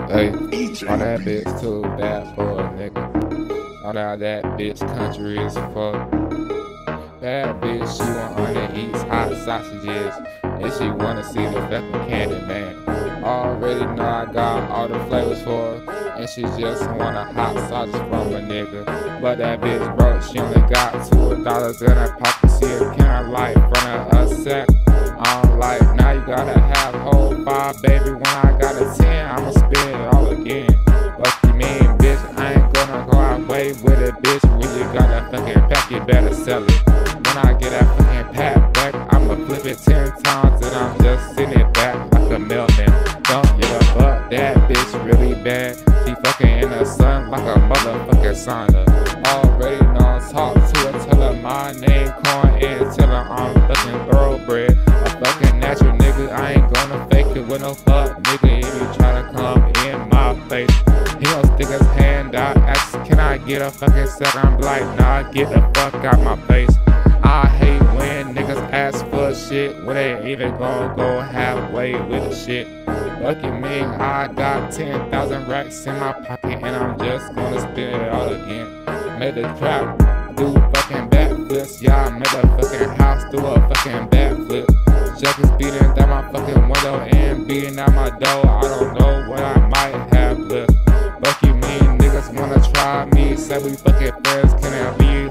Hey, all that bitch too bad for a nigga. All that bitch country is fuck. Bad bitch, she wanna eat hot sausages, and she wanna see the fucking candy man. Already know I got all the flavors for her, and she just want a hot sausage from a nigga. But that bitch broke, she only got $2 in her pocket. See a can of light front of a sack. I'm like, now you gotta have whole 5, baby. When I got a 10, I'ma spend it all again. What you mean, bitch? I ain't gonna go out way with it, bitch. When you got a fucking pack, you better sell it. When I get that fucking pack back, I'ma flip it 10 times, and I'm just sitting it back like a mailman. Don't give a fuck, that bitch really bad. She fucking in the sun like a motherfucking sauna. Already know I talk to her, tell her my name, Corn, and tell her I'm fucking thoroughbred. A fucking natural nigga, I ain't gonna fake it with no fuck nigga. If you try to come in my face, he gon' stick his hand out, ask, can I get a fucking second? I'm like, nah, get the fuck out my face. I hate when niggas ask for shit when they ain't even gonna go halfway with the shit. What you mean? I got 10,000 racks in my pocket, and I'm just gonna spend it all again. Made the trap do fucking backflips, yeah, I made a fucking house do a fucking backflip. Chuckers beating down my fucking window and beating out my door. I don't know what I might have left. What you mean? Niggas wanna try me, say we fucking friends, can I be